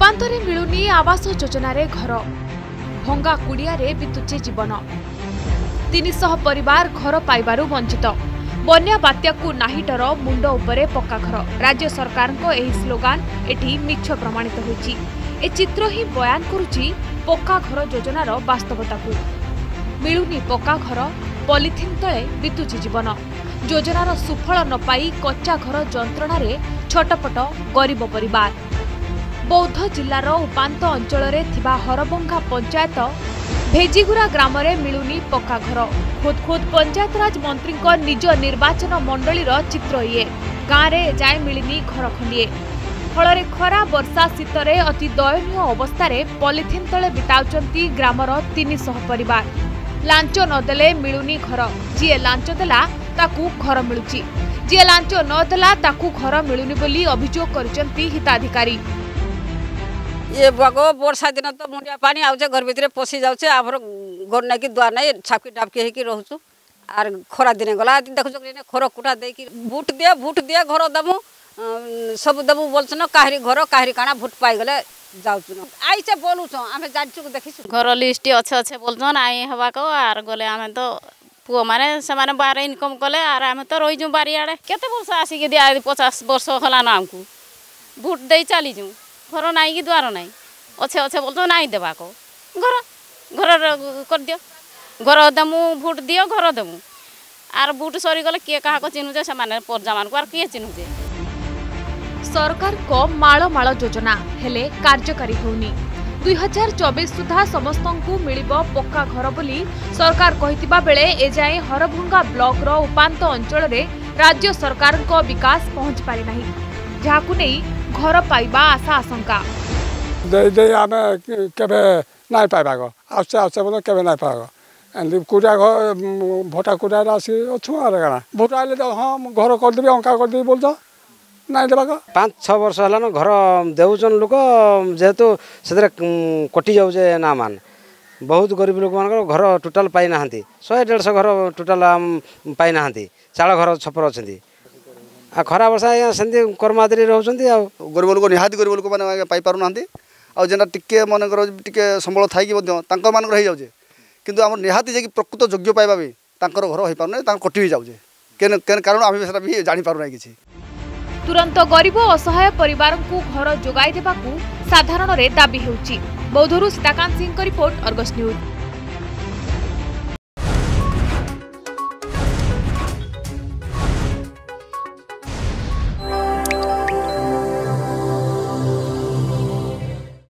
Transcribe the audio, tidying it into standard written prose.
उपांतरे मिलुनी आवास योजन घर भंगा कुड़िया बीतुचे जीवन 300 परिवार घर पाइबारु वंचित बन्या बात्याकू नाही डर मुंड उपरे पक्का घर राज्य सरकार को एही स्लोगान एठी मिछ प्रमाणित होईची। ए चित्र ही बयान करुची पक्का घर योजनार वास्तवताकू। मिलुनी पक्का घर पॉलिथिन तले बीतुची जीवन योजनार सुफल न पाई कच्चा घर जंत्रणा छटपट गरीब परिवार। बौद्ध जिल्लार उपांत अंचल हरभंगा पंचायत भेजिगुरा ग्राम रे मिलुनी पक्का घर खोद खोद पंचायतराज मंत्री निज निर्वाचन मंडलीर चित्र ये गाँव में जाए मिलनी घर खंडिए फल खरा वर्षा शीतरे अति दयनीय अवस्था पॉलिथिन तले बिताउचंती ग्रामर 300 परिवार। लांच नदेले मिलुनी घर जी लांच देला ताकू घर मिलुची जी लांच नदेला ताकू घर मिलुनी बोली अभियोग करचंती हिताधिकारी। ये बागो वर्षा दिन तो मुंडिया पानी आउचे घर भितर पशि जाउचे आमर घर ना कि द्वार नहीं छापकी डापकी हेकी रहउछु आर खरा दिन गला देखुछ खर कुटा देकी भूट दिया घर दमु सब दमु बोलछन काहरी घर काहरी काना भूट पाई गले जाउछु आइचे बोलुछ आमे जानिछु देखिछु घर लिस्ट अच्छे अच्छे बोलछन आई हवा को आर गले आमे तो पुओ माने से माने बाहर इनकम कले आर आमे तो रहिजु बारी आड़े केते वर्ष आसी के दिया 50 वर्ष होला ना हमकू भूट देई चली जु घर नाई कि द्वार नाई अच्छे अच्छे बोलते नाई देवा को घर घर कर दियो घर देमु भोट दियो घर देमु आर भोट सरी गले किए कहा को चिन्हुजे से माने परजा मान को आर किए चिन्हुजे। सरकार को माळ माळ योजना हेले कार्यकारी होनी 2024 सुधा समस्तंकु मिलिबो पक्का घर बोली सरकार कहितिबा बेले ए जाय हरभंगा ब्लॉक रो उपांत अंचल रे राज्य सरकार को विकास पहुंच पारि नाही जाकु नै घर पाइबा आशा आशंका दे दे आमे केबे नाइ पाइबा गो आसे आसे बोले केबे नाइ पागो एंदी कुडा घर भोटा कुडा रासी अछु आरे गाना भोटा आले तो हां घर कर देबे अंका कर देबे बोलतो नाइ देबा गो 5-6 वर्ष हला न घर देउचन लोक जेहेतु सेदरे कटि जाउ जे ना मान बहुत गरीब लोक मान घर टोटल पाइ ना हंती 100-150 घर टोटल पाइ ना हंती चाळ घर छपर अछंती आ खरा वर्षा सेंती कर्मादरी रहउचंती आ गरीब लोक निहाती गरीब लोक माने पाइ पारु नांती आ जेना टिके मनकर टिके संबळ थाई कि मध्य तांकर मानकर हे जाउजे किंतु हम निहाती जे कि प्रकृत योग्य पाइबा भी तांकर घर होई पारु नै तां कटि जाउजे केन कारण आमे सेटा भी जानि पारु नै किछि। तुरंत गरीब असहाय परिवार को घर जोगाई देबाकू साधारण रे दाबी हेउची। बौद्धरू Sitakant Singh report Argus news.